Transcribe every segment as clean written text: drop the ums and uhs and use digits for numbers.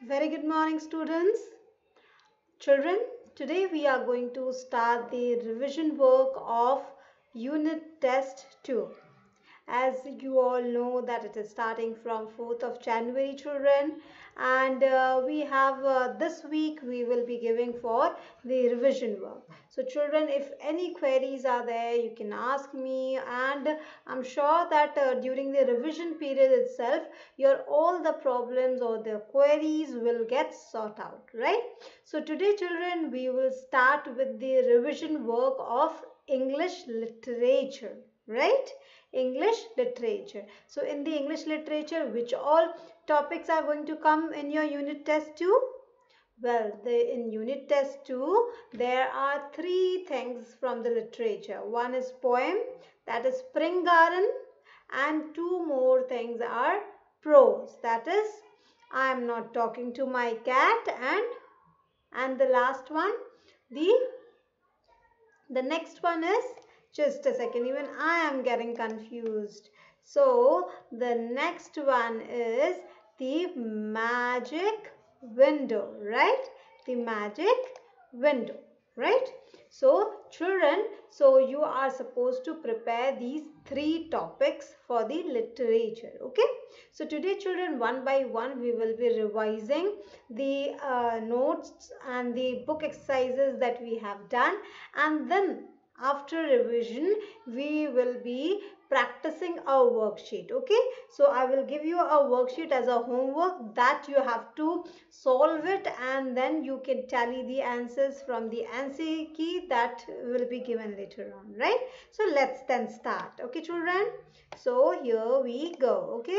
Very good morning, students. Children, today we are going to start the revision work of Unit Test 2. As you all know that it is starting from 4th of January, children, and we have this week we will be giving for the revision work. So children, if any queries are there, you can ask me, and I'm sure that during the revision period itself, your all the problems or the queries will get sorted out, right? So today, children, we will start with the revision work of English literature, right? English literature. So in the English literature, which all topics are going to come in your unit test 2? Well, in unit test 2, there are three things from the literature. One is poem, that is Spring Garden, and two more things are prose, that is I am not talking to my cat, and the last one, the the next one is, just a second, even I am getting confused. So the next one is the magic window, right? The magic window, right? So children, so you are supposed to prepare these three topics for the literature, okay? So today, children, one by one we will be revising the notes and the book exercises that we have done, and then after revision we will be practicing a worksheet, okay? So I will give you a worksheet as a homework that you have to solve it, and then you can tally the answers from the answer key that will be given later on, right? So let's then start, okay children? So here we go, okay?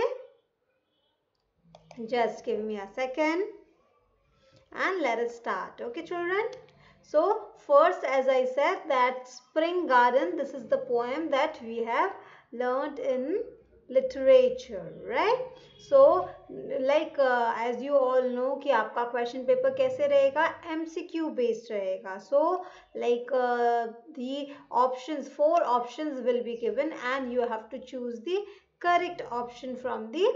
Just give me a second and let us start, okay children? So first, as I said, that Spring Garden, this is the poem that we have learned in literature, right? So like as you all know कि आपका question paper कैसे रहेगा, MCQ based रहेगा. So like the options, 4 options will be given, and you have to choose the correct option from the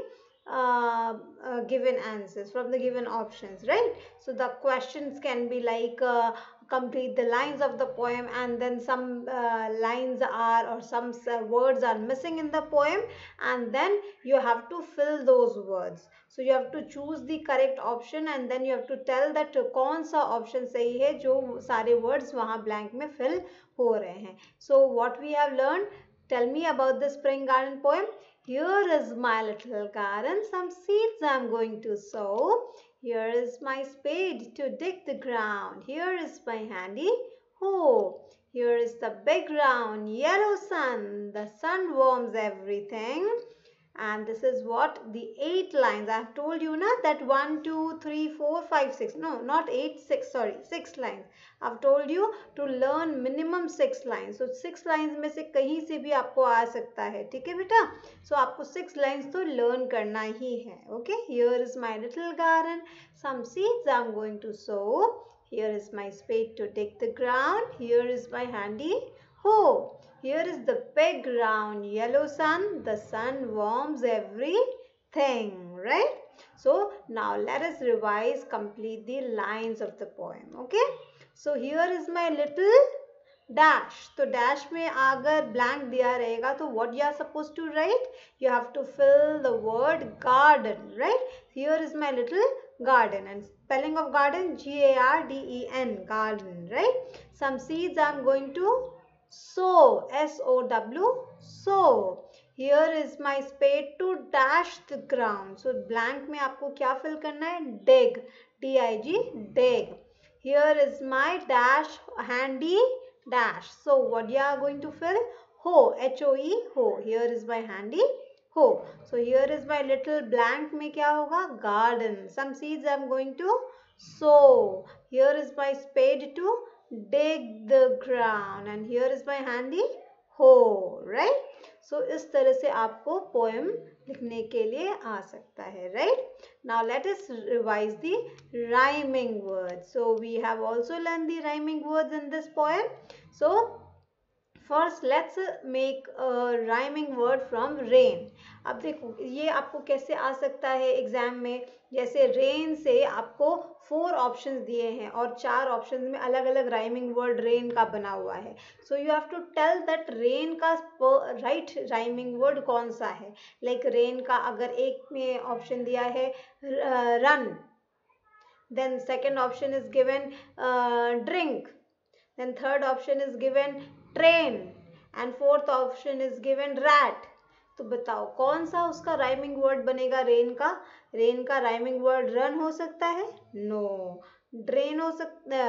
given answers, from the given options, right? So the questions can be like complete the lines of the poem, and then some lines are, or some words are missing in the poem, and then you have to fill those words. So you have to choose the correct option, and then you have to tell that कौन सा option सही है जो सारे words वहाँ blank में fill हो रहे हैं. So what we have learned, tell me about the Spring Garden poem. Here is my little garden, some seeds I'm going to sow. Here is my spade to dig the ground. Here is my handy hoe. Here is the big round yellow sun. The sun warms everything. And this is what the 8 lines I have told you na, that 1 2 3 4 5 6, no, not 8 6, sorry, 6 lines I've told you to learn minimum 6 lines. So 6 lines में से कहीं से भी आपको आ सकता है, ठीक है बेटा? So आपको 6 lines तो learn करना ही है, okay? Here is my little garden, some seeds I'm going to sow. Here is my spade to dig the ground. Here is my handy hoe. Here is the big round yellow sun. The sun warms everything, right? So now let us revise, complete the lines of the poem, okay? So here is my little dash. तो dash में अगर blank दिया रहेगा तो what you are supposed to write? You have to fill the word garden, right? Here is my little garden, and spelling of garden Garden, garden, right? Some seeds I'm going to sow, sow, sow. Here is my spade to dash the ground. So blank में आपको क्या fill करना है? Dig, dig, dig. Here is my dash handy dash. So what you are going to fill? Hoe, hoe, hoe. Here is my handy hoe. So here is my little blank में क्या होगा? Garden. Some seeds I am going to sow. Here is my spade to dig the ground, and here is my handy hoe, right? So इस तरह से आपको poem लिखने के लिए आ सकता है, right? Now let us revise the rhyming words. So we have also learned the rhyming words in this poem. So first let's make rhyming word from rain. अब देखो ये आपको कैसे आ सकता है एग्जाम में. जैसे रेन से आपको 4 ऑप्शंस दिए हैं और 4 ऑप्शंस में अलग अलग राइमिंग वर्ड रेन का बना हुआ है. So you have to tell that rain का राइट राइमिंग वर्ड कौन सा है. लाइक रेन का अगर एक में ऑप्शन दिया है run, then second option is given drink, then third option is given train, and fourth option is given rat. तो बताओ कौन सा उसका राइमिंग वर्ड बनेगा रेन का. रेन का राइमिंग वर्ड रन हो सकता है. नो. ड्रेन हो सकता.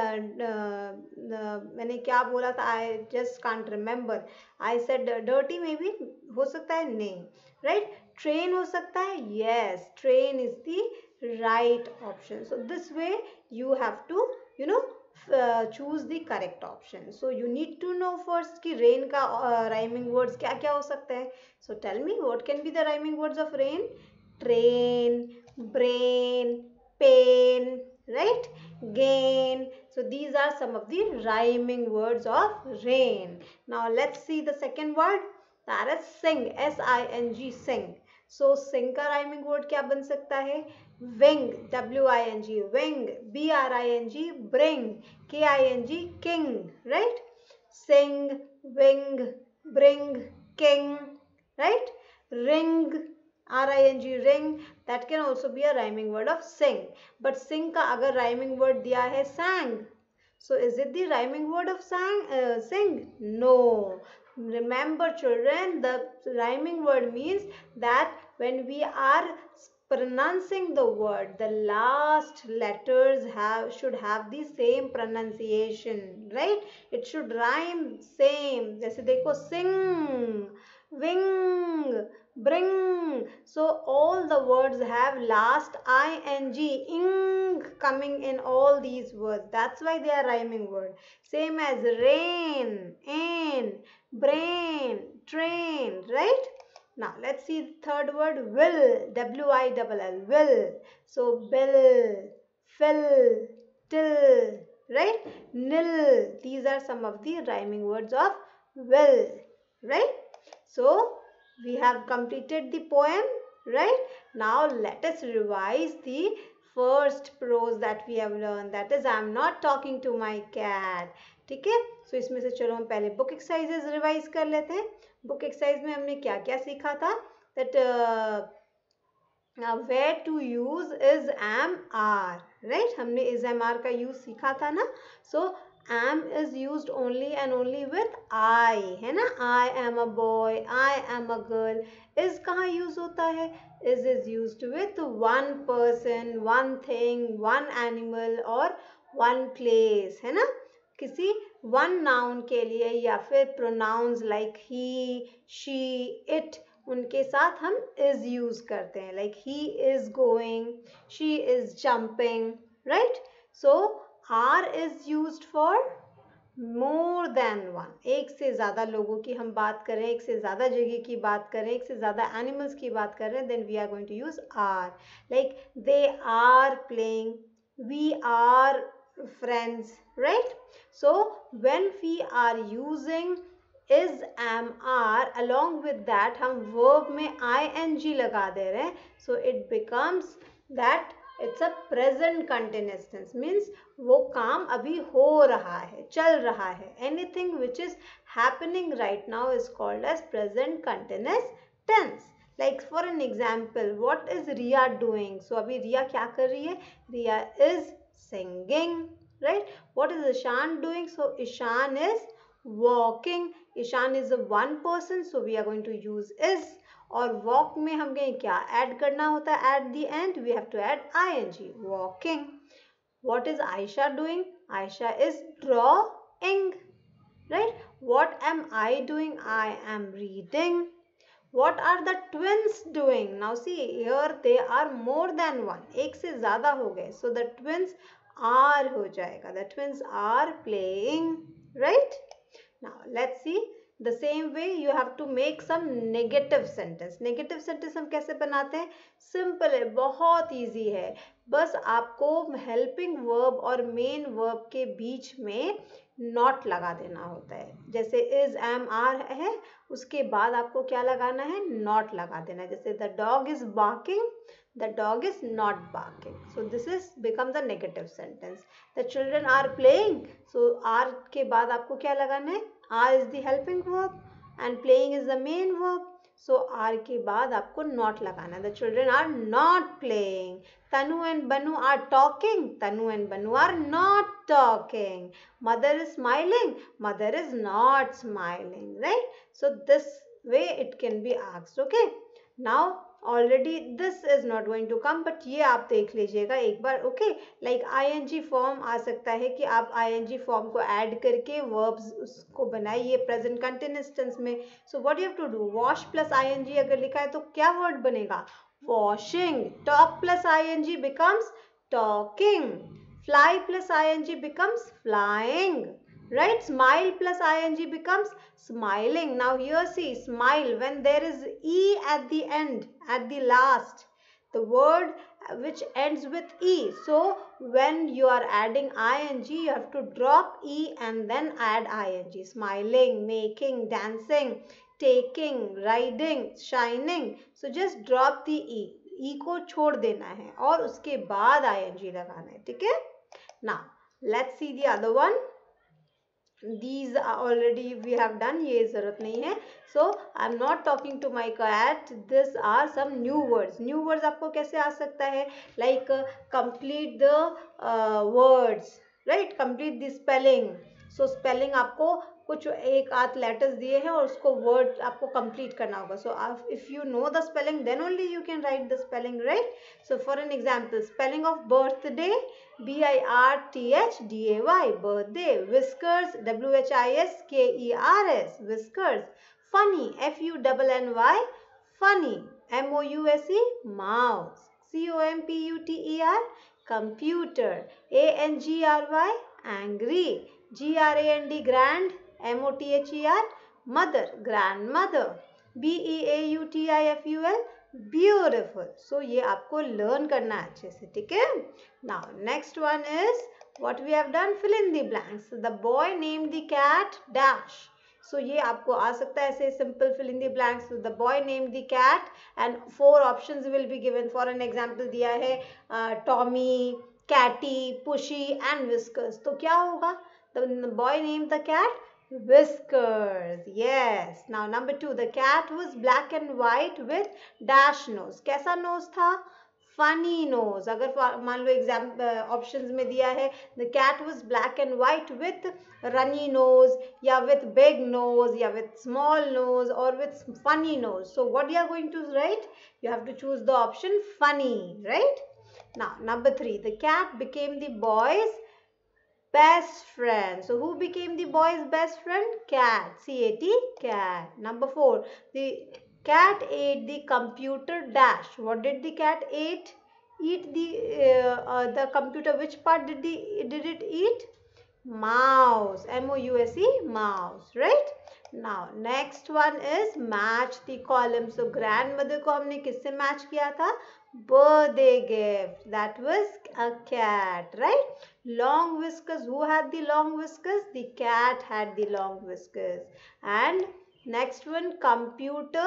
मैंने क्या बोला था, I just can't remember. I said dirty में भी हो सकता है. नहीं. राइट. ट्रेन हो सकता है. Yes, train is the right option. So this way you have to choose the correct option. So you need to know first कि rain का rhyming words क्या क्या हो सकता है. So tell me what can be the rhyming words of rain. Train, brain, pain, right, gain. So these are some of the rhyming words of rain. Now let's see the second word, that is sing, S-I-N-G, sing. So sing का rhyming word क्या बन सकता है. wing, W-I-N-G, wing, B-R-I-N-G, bring, K-I-N-G, king, right. Sing, wing, bring, king, right. Ring, R-I-N-G, ring, that can also be a rhyming word of sing. But sing का अगर rhyming word दिया है sang, so is it the rhyming word of sing? No. Remember children, the rhyming word means that when we are pronouncing the word, the last letters should have the same pronunciation, right. It should rhyme same. जैसे देखो sing, wing, bring. So all the words have last ing coming in all these words. That's why they are rhyming word. Same as rain, in, brain, train, right. Now let's see the third word, will, W-I-L-L, will. So bill, fill, till, right, nil. These are some of the rhyming words of will, right. So we have completed the poem, right. Now let us revise the first prose that we have learned, that is I am not talking to my cat. ठीक है. सो इसमें से चलो हम पहले book exercises revise कर लेते हैं. बुक एक्सरसाइज में हमने क्या क्या सीखा था. That where to use is am are, right. हमने is am are का यूज सीखा था ना. सो am is used only and only with I, है ना. I am a boy, I am a girl. is कहाँ यूज होता है. is used with one person, one thing, one animal और one place, है ना. किसी वन नाउन के लिए या फिर pronounce like he, she, it, उनके साथ हम इज यूज करते हैं. Like he is going, she is jumping, right. So are is used for more than one. एक से ज़्यादा लोगों की हम बात करें, एक से ज़्यादा जगह की बात करें, एक से ज़्यादा एनिमल्स की बात करें, then we are going to use are. Like they are playing, we are friends, right. So when we are using is, am, are, along with that हम verb में ing लगा दे रहे हैं. So it becomes that it's a present continuous tense, means वो काम अभी हो रहा है, चल रहा है. Anything which is happening right now is called as present continuous tense. Like for an example, what is Riya doing? So अभी रिया क्या कर रही है. Riya is singing, right. What is Ishan doing? So Ishan is walking. Ishan is a one person, so we are going to use is. और walk में हमें क्या add करना होता है at the end? We have to add ing, walking. What is Aisha doing? Aisha is drawing, right. What am I doing? I am reading. What are the twins doing? Now see here they are more than one. एक से ज़्यादा हो गए. So the twins are हो जाएगा. The twins are playing, right? Now let's see. The same way you have to make some negative sentence. Negative sentence हम कैसे बनाते हैं? Simple है, बहुत easy है. बस आपको हेल्पिंग वर्ब और मेन वर्ब के बीच में नॉट लगा देना होता है। जैसे इज, एम, आर है, उसके बाद आपको क्या लगाना है, नॉट लगा देना है। जैसे the dog is barking, the dog is not barking, so this is become the negative sentence. The children are playing, so are के बाद आपको क्या लगाना है, are is the helping verb and playing is the main verb, so are के बाद आपको not लगाना है। The children are not playing. Tanu and Banu are talking. Tanu and Banu are not talking. Mother is smiling. Mother is not smiling. Right? So this way it can be asked. Okay. Now already this is not going to come, but ये आप देख लीजिएगा एक बार. Okay. Like ing form आ सकता है कि आप ing form को add करके verbs उसको बनाइए present continuous tense में. So what you have to do? Wash plus ing अगर लिखा है तो क्या word बनेगा? Washing. Talk plus ing becomes talking. Fly plus ing becomes flying. Right? Smile plus ing becomes smiling. Now here see, smile, when there is e at the end, at the last, the word which ends with e. So when you are adding ing, you have to drop e and then add ing. Smiling, making, dancing, taking, riding, shining. So just drop the e. E को छोड़ देना है और उसके बाद ing लगाना है. ठीक है? Now let's see the other one. These are already we have done, ये जरूरत नहीं है. So I'm not talking to my cat. These are some new words. New words आपको कैसे आ सकता है? Like complete the words, right? Complete the spelling. So spelling आपको कुछ एक आध letters दिए हैं और उसको word आपको complete करना होगा. So if you know the spelling, then only you can write the spelling, right? So for an example, spelling of birthday, birthday, birthday. Whiskers, whiskers, whiskers. Funny, funny, funny. mouse, mouse. computer, computer. angry, angry. grand, grand. mother, mother, grandmother. beautiful, beautiful. So ये आपको learn करना है अच्छे से. ठीक है? Now next one is what we have done, fill in the blanks. The boy named the cat dash. So ये आपको आ सकता है ऐसे simple fill in the blanks. So the boy named the cat and 4 options will be given. For an example दिया है Tommy, Catty, Pushy and Whiskers. तो क्या होगा? The boy named the cat Whiskers. Yes. Now number 2, the cat was black and white with dash nose. कैसा nose था? Funny nose. अगर मान लो exam options में दिया है the cat was black and white with runny nose या with big nose या with small nose or with funny nose. So what you are going to write? You have to choose the option funny, right? Now number 3, the cat became the boy's best friend. So who became the boy's best friend? Cat. C-A-T, cat. Number 4, the cat ate the computer dash. What did the cat eat? Eat the computer. Which part did it eat? Mouse. M-O-U-S-E, mouse. Right? Now next one is match the column. So grandmother को हमने किससे match किया था? Birthday gift. That was a cat, right? Long whiskers. Who had the long whiskers? The cat had the long whiskers. And next one, computer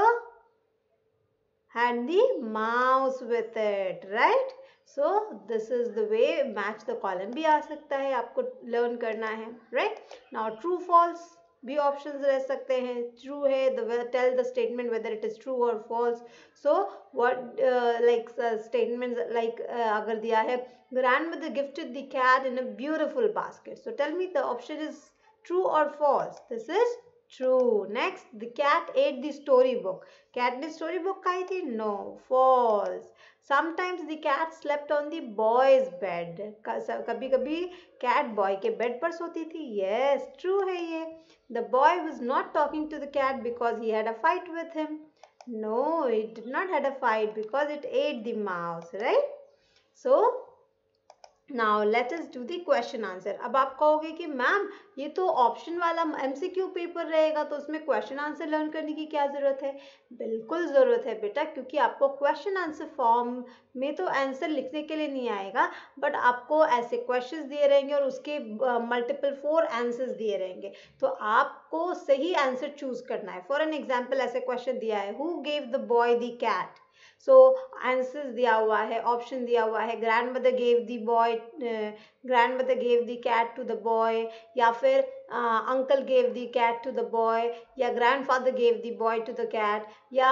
had the mouse with it, right? So this is the way match the column भी आ सकता है, आपको learn करना है, right? Now true false भी options रह सकते हैं. True है, tell the statement whether it is true or false. So what like statements like अगर दिया है grandmother gifted the cat in a beautiful basket. So tell me the option is true or false. This is true. Next, the cat ate the storybook. Cat ने storybook खाई थी? No. False. Sometimes the cat slept on the boy's bed. कभी कभी cat boy के bed पर सोती थी. Yes, true है ये. The boy was not talking to the cat because he had a fight with him. No, it did not had a fight because it ate the mouse, right? So now let us do the question answer. अब आप कहोगे कि ma'am ये तो option वाला MCQ paper रहेगा, तो उसमें क्वेश्चन आंसर लर्न करने की क्या ज़रूरत है? बिल्कुल ज़रूरत है बेटा, क्योंकि आपको क्वेश्चन आंसर फॉर्म में तो आंसर लिखने के लिए नहीं आएगा, बट आपको ऐसे क्वेश्चंस दिए रहेंगे और उसके मल्टीपल 4 आंसर्स दिए रहेंगे, तो आपको सही आंसर चूज करना है। फॉर एन एग्जाम्पल ऐसे क्वेश्चन दिया है, who gave the boy the cat? So answers दिया हुआ है, ऑप्शन दिया हुआ है, grandmother gave the boy, grandmother gave the cat to the boy, या फिर uncle gave the cat to the boy, या grandfather gave the boy to the cat, या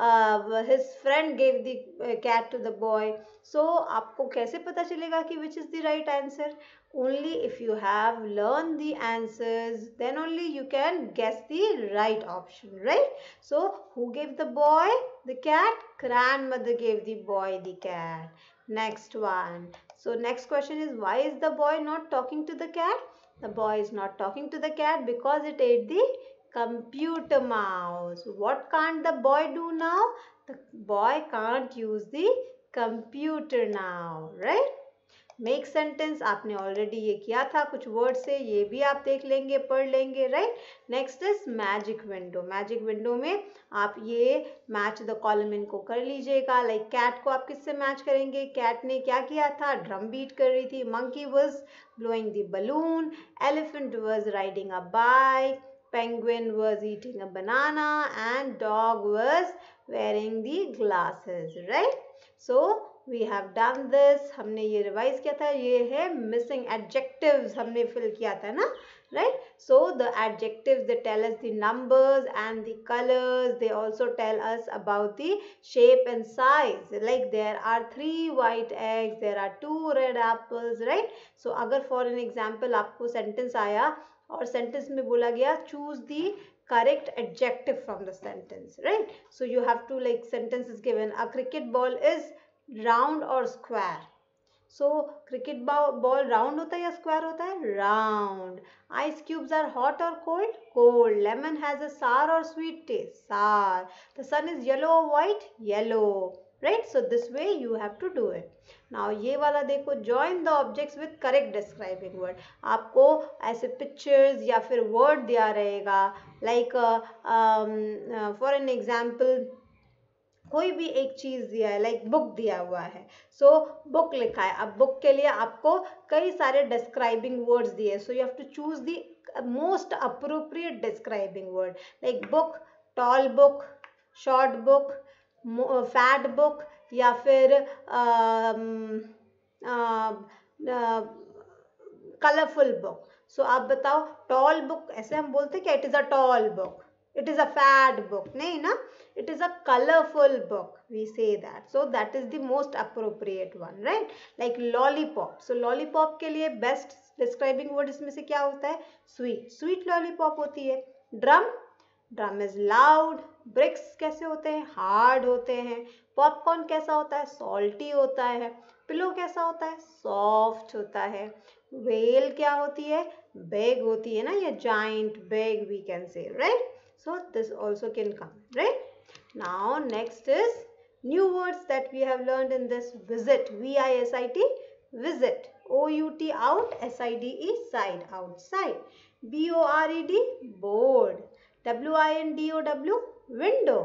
his friend gave the cat to the boy. So आपको कैसे पता चलेगा कि which is the right answer? Only if you have learned the answers, then only you can guess the right option, right? So who gave the boy the cat? Grandmother gave the boy the cat. Next one. So next question is, why is the boy not talking to the cat? The boy is not talking to the cat because it ate the computer mouse. What can't the boy do now? The boy can't use the computer now, right? Make sentence आपने already ये किया था कुछ word से, ये भी आप देख लेंगे, पढ़ लेंगे, right? Next is magic window. Magic window में आप ये मैच द कॉलम इनको कर लीजिएगा। लाइक कैट को आप किससे मैच करेंगे? कैट ने क्या किया था? ड्रम बीट कर रही थी। Monkey was blowing the balloon, elephant was riding a bike, penguin was eating a banana, and dog was wearing the glasses, right? So we have done this. हमने ये रिवाइज किया था। ये है मिसिंग एडजेक्टिव्स, हमने फिल किया था ना, right? So the adjectives, they tell us the numbers and the colors. They also tell us about the shape and size. Like there are 3 white eggs, there are 2 red apples, right? So अगर for an example आपको sentence आया और sentence में बोला गया choose the correct adjective from the sentence, right? So you have to, like, sentence is given, a cricket ball is round और square. So cricket ball round होता है या स्क्वायर होता है? Round. Ice cubes are hot और cold? Cold. Lemon has a sour और sweet taste? Sour. The sun is yellow और white? Yellow, right? So this way you have to do it. Now ये वाला देखो, join the objects with correct describing word. आपको ऐसे pictures या फिर word दिया रहेगा, लाइक फॉर एन एग्जाम्पल कोई भी एक चीज दिया है, लाइक बुक दिया हुआ है, सो बुक लिखा है। अब बुक के लिए आपको कई सारे डिस्क्राइबिंग वर्ड्स दिए, so you have to choose the most appropriate describing word, like book, tall book, short book, fat book, या फिर कलरफुल बुक। सो आप बताओ, टॉल बुक ऐसे हम बोलते हैं क्या? It is a tall book, it is a fat book, nahi na? It is a colorful book, we say that. So that is the most appropriate one, right? Like lollipop. So lollipop के लिए best describing word इसमें से क्या होता है? Sweet. Sweet lollipop होती है। Drum, drum is loud. Bricks कैसे होते हैं? हार्ड होते हैं। पॉपकॉर्न कैसा होता है? सॉल्टी होता है। पिलो कैसा होता है? सॉफ्ट होता है। वेल क्या होती है? बिग होती है ना, ये giant, big we can say, right? So this also can come, right? Now next is new words that we have learned in this. Visit, V-I-S-I-T, visit. O-U-T, out, S-I-D-E, side, outside. B-O-R-E-D, board. W-I-N-D-O-W, window.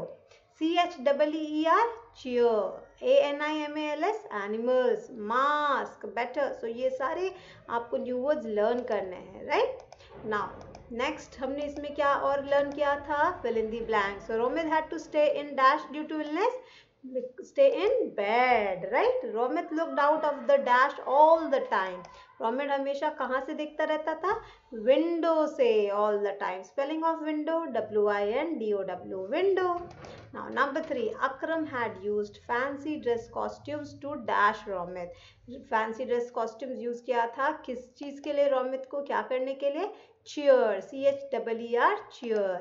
C-H-E-E-R, cheer. A-N-I-M-A-L-S, animals. Mask, better. So ये सारे आपको new words learn करने हैं, right? Now next हमने इसमें क्या और learn किया था? Fill in the blanks. So Romit had to stay in dash due to illness. Stay in bed, right? Romit looked out of the dash all the time. Romit हमेशा कहाँ से देखता रहता था? विंडो से, all the time. Spelling of window, W-I-N-D-O-W, window. Now number 3, Akram had used fancy dress costumes to dash Romit. Fancy dress costumes use किया था किस चीज के लिए? रोमित को क्या करने के लिए? Cheer, C-H-E-E-R, cheer.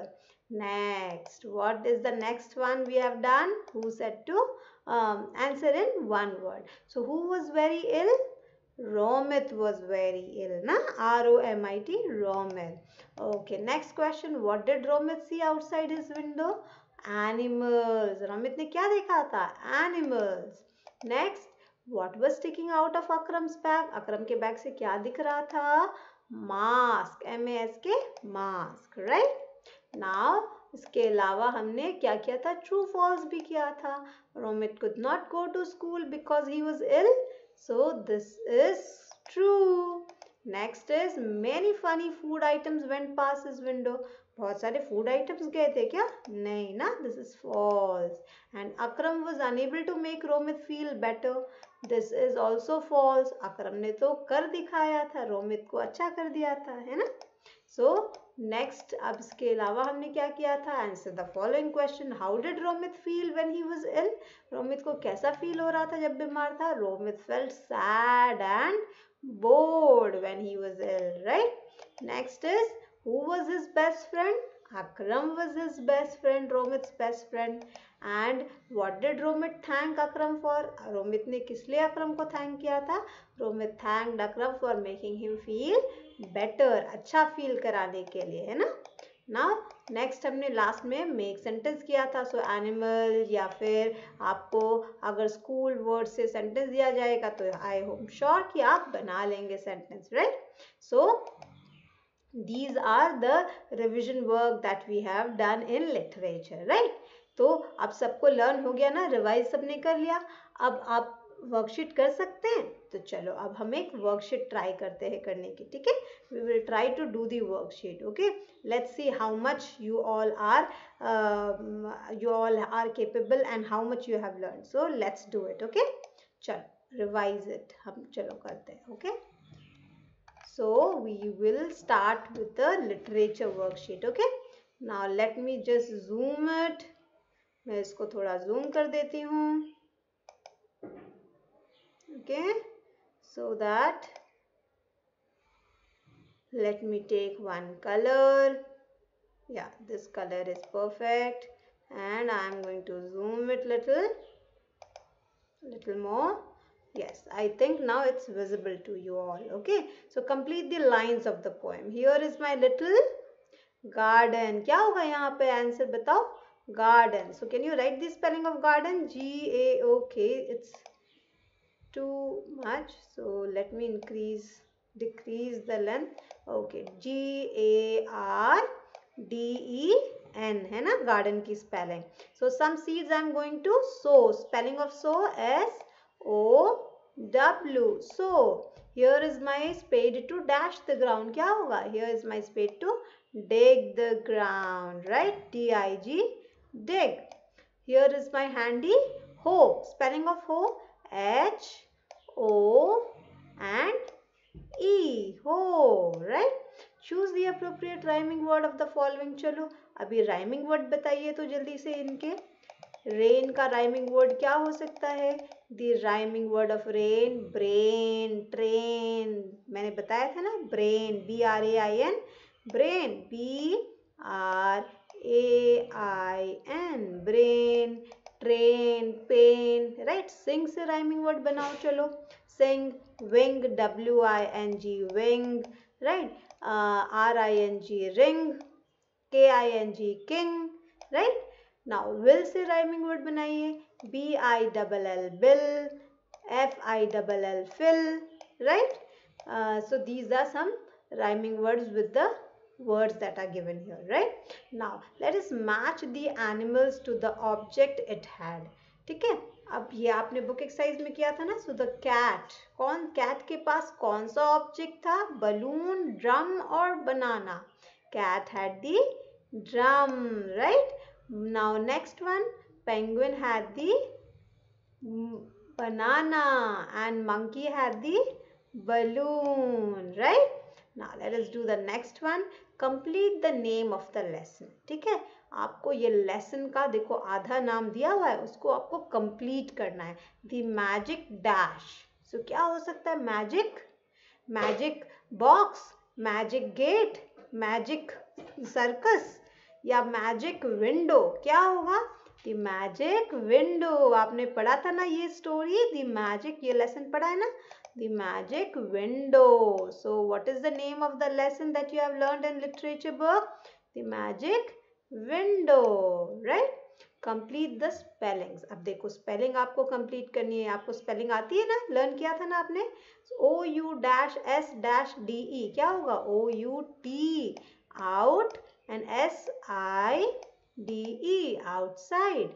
Next, what is the next one we have done? Who said to answer in one word. So who was very ill? Romit was very ill, na? R-O-M-I-T, Romit. Okay, next question. What did Romit see outside his window? Animals. Romit ने क्या देखा था? Animals. Next, What was sticking out of Akram's bag? अकरम के bag से क्या दिख रहा था? Mask, M-A-S-K, mask, right? Now इसके अलावा हमने क्या किया था? True false भी किया था. Romit could not go to school because he was ill. So this is true. Next is many funny food items went past his window. बहुत सारे food items गए थे क्या? नहीं ना. This is false. And Akram was unable to make Romit feel better. This is also false. Akram ने तो कर दिखाया था. Romit को अच्छा कर दिया था, है ना? So next, अब इसके अलावा हमने क्या किया था? Answer the following question. How did Romit feel when he was ill? Romit को कैसा feel हो रहा था जब बीमार था? Romit felt sad and bored when he was ill, right? Next is, who was his best friend? Akram was his best friend, Romit's best friend. And what did Romit thank Akram for? Romit ने किस लिए Akram को thank किया था? Romit thanked Akram for making him feel better, अच्छा feel कराने के लिए, है ना? Now next हमने लास्ट में make sentence किया था. So animal या फिर आपको अगर school word से sentence दिया जाएगा तो I am sure कि आप बना लेंगे sentence, right? So these are the revision work that we have done in literature, right? तो अब सबको लर्न हो गया ना, रिवाइज सबने कर लिया. अब आप वर्कशीट कर सकते हैं. तो चलो अब हम एक वर्कशीट ट्राई करते हैं करने की, ठीक है? We will try to do the worksheet. Okay, let's see how much you all are capable and how much you have learned. So let's do it. Okay, चलो रिवाइज इट हम चलो करते हैं. Okay, so we will start with the literature worksheet. Okay, now let me just zoom it. मैं इसको थोड़ा zoom कर देती हूँ. Okay, so that let me take one color. Yeah, this color is perfect, and I am going to zoom it little more. Yes, I think now it's visible to you all. Okay, so complete the lines of the poem. Here is my little garden. क्या होगा यहाँ पे? Answer बताओ. Garden. So can you write the spelling of garden? G-A-O-K. It's too much, so let me decrease the length. Okay, G-A-R-D-E-N है ना garden की spelling. So some seeds I'm going to sow. Spelling of sow S-O-W. So here is my spade to dash the ground. क्या होगा? Here is my spade to dig the ground, right? D-I-G, dig. Here is my handy hoe. Spelling of hoe H-O and E, hoe, right? Choose the appropriate rhyming word of the following. चलो अभी rhyming word बताइए तो जल्दी से इनके. Rain का rhyming word क्या हो सकता है? The rhyming word of rain, brain, train. मैंने बताया था ना, brain, B-R-A-I-N, brain, B-R-A-I-N, brain. Train, pen, right. Sing से राइमिंग वर्ड बनाओ. चलो sing, wing, W-I-N-G, wing, right. R-I-N-G, ring, K-I-N-G, king, right. Now will से राइमिंग वर्ड बनाइए. B-I-L-L, bill, F-I-L-L, fill, right. So these are some rhyming words with the words that are given here, right? Now let us match the animals to the object it had. ठीक है, अब ये आपने book exercise में किया था ना. So the cat, cat के पास कौन सा ऑब्जेक्ट था? बलून, ड्रम और banana. Cat had the drum, right. Now next one, penguin had the banana and monkey had the balloon, right? Now let us do the next one. Complete the name of the lesson. ठीक है, आपको ये lesson का देखो आधा नाम दिया हुआ है, उसको आपको कंप्लीट करना है. The magic dash. So क्या हो सकता है? Magic box, magic gate, magic circus या मैजिक विंडो. क्या होगा? The magic window. आपने पढ़ा था ना ये स्टोरी, The magic, ये लेसन पढ़ा है ना, The magic window. So what is the name of the lesson that you have learned in literature book? The magic window, right? Complete the spellings. अब देखो स्पेलिंग आपको कंप्लीट करनी है, आपको स्पेलिंग आती है ना, लर्न किया था ना आपने। OU-S-DE क्या होगा, OUT out and SIDE outside.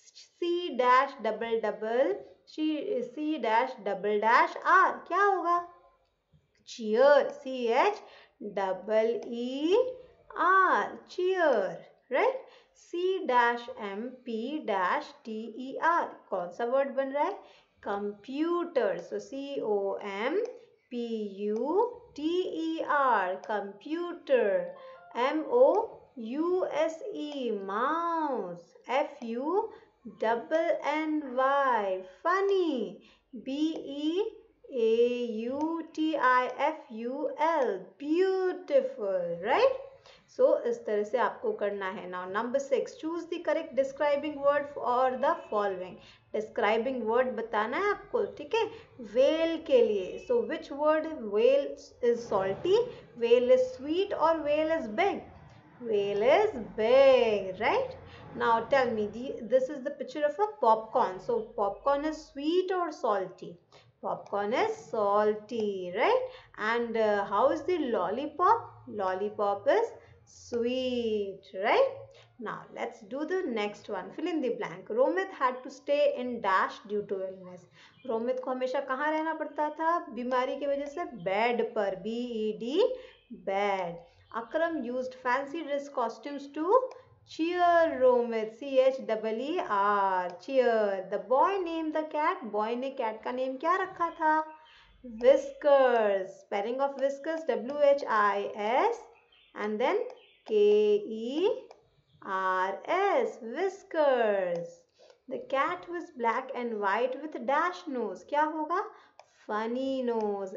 C-R क्या होगा, cheer, CHEER cheer, right? C-MP-TER कौन सा वर्ड बन रहा है, computer. So COMPUTER computer. MOUSE mouse। FUNNY funny। BEAUTIFUL beautiful, right? So इस तरह से आपको करना है। Now number 6, choose the correct describing word for the following. Describing word बताना है आपको, ठीक है, वेल के लिए। So which word, whale is salty, whale is sweet और whale is big, whale is big, right? Now tell me, this is the picture of a popcorn. So popcorn is sweet or salty? Popcorn is salty, right? And how is the lollipop? Lollipop is sweet, right? Now let's do the next one. Fill in the blank. Romit had to stay in dash due to illness. Romit को हमेशा कहाँ रहना पड़ता था, बीमारी की वजह से, बेड पर, BED bed. Akram used fancy dress costumes to cheer Romit, CHEER cheer. The boy named the cat, boy ने cat का name क्या रखा था, Whiskers. Spelling of whiskers, WHIS and then KERS, whiskers. The cat was black and white with dash nose. क्या होगा, funny nose,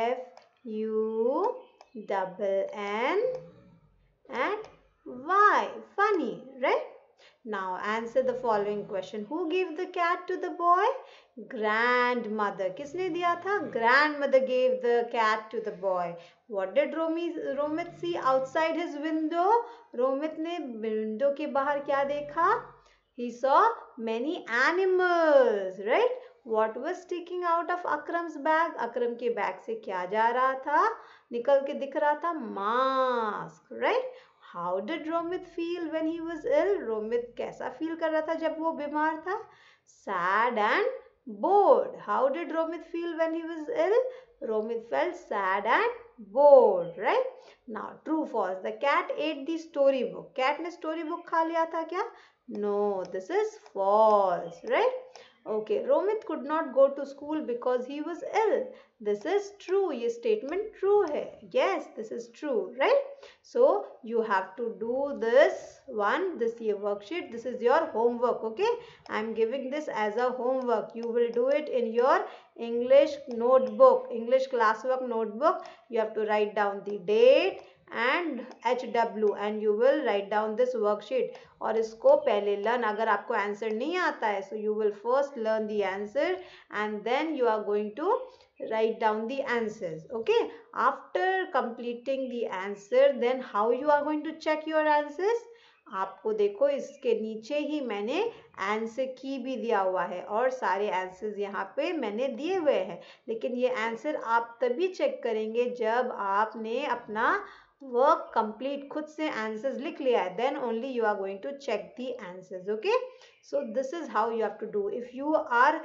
FUNNY and Y, funny, right? Now answer the following question. Who gave the cat to the boy? Grandmother. किसने दिया था, grandmother gave the cat to the boy. What did Romit see outside his window? Romit ने window के बाहर क्या देखा, he saw many animals, right? What was sticking out of Akram's bag? अकरम के bag से क्या जा रहा था, निकल के दिख रहा था, mask, right? How did Romit feel when he was ill? Romit कैसा फील कर रहा था जब वो बीमार था, sad and bored. How did Romit feel when he was ill? Romit felt sad and bored, right? Now true false. The cat ate the storybook. Cat ने storybook खा लिया था क्या? No, this is false, right? Okay, Romit could not go to school because he was ill. This is true. ये statement true है. Yes, this is true, right? So you have to do this one, this year worksheet. This is your homework, okay? I am giving this as a homework. You will do it in your English notebook, English classwork notebook. You have to write down the date and HW and you will write down this worksheet. और इसको पहले learn, अगर आपको answer नहीं आता है, so you will first learn the answer and then you are going to write down the answers, okay? After completing the answer, then how you are going to check your answers? आपको देखो इसके नीचे ही मैंने answer की भी दिया हुआ है और सारे आंसर्स यहाँ पे मैंने दिए हुए हैं, लेकिन ये आंसर आप तभी चेक करेंगे जब आपने अपना वर्क कंप्लीट खुद से आंसर्स लिख लिया है, then only you are going to check the answers, okay? So this is how you have to do. If you are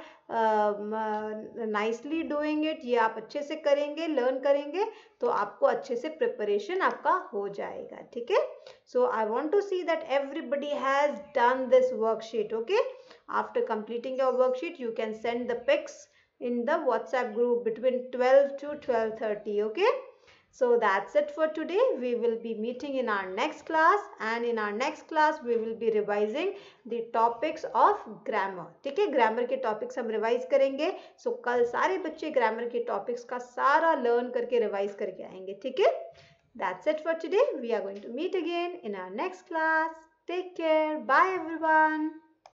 nicely doing it, ये आप अच्छे से करेंगे, लर्न करेंगे, तो आपको अच्छे से प्रिपरेशन आपका हो जाएगा, ठीक है? So I want to see that everybody has done this worksheet, okay? After completing your worksheet you can send the pics in the WhatsApp group between 12 to 12:30, okay? So that's it for today. We will be meeting in our next class and in our next class we will be revising the topics of grammar. ठीक है, grammar के topics हम revise करेंगे. So कल सारे बच्चे grammar के topics का सारा learn करके revise करके आएंगे, ठीक है? That's it for today. We are going to meet again in our next class. Take care. Bye everyone.